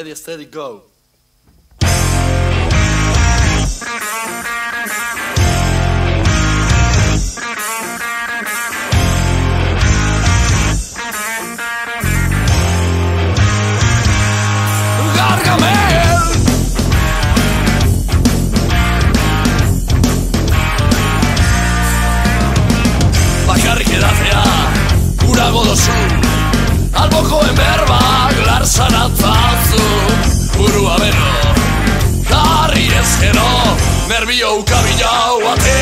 ready, steady, go. Albokoen berbak larzaratzazu burua bero, jarri ezkero, nerbio ukabilau ate